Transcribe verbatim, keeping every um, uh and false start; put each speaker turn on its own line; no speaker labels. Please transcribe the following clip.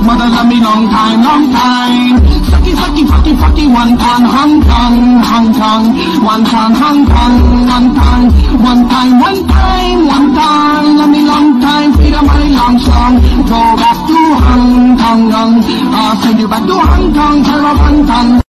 Mother love me long time, long time. Sucky, sucky, fucky, fucky, one time, Hong Kong, Hong Kong. One time, Hong Kong, one time, one time, one time, one time. Love me long time, feel a money long song. Go back to Hong Kong, I'll send you back to Hong Kong, tell her one time.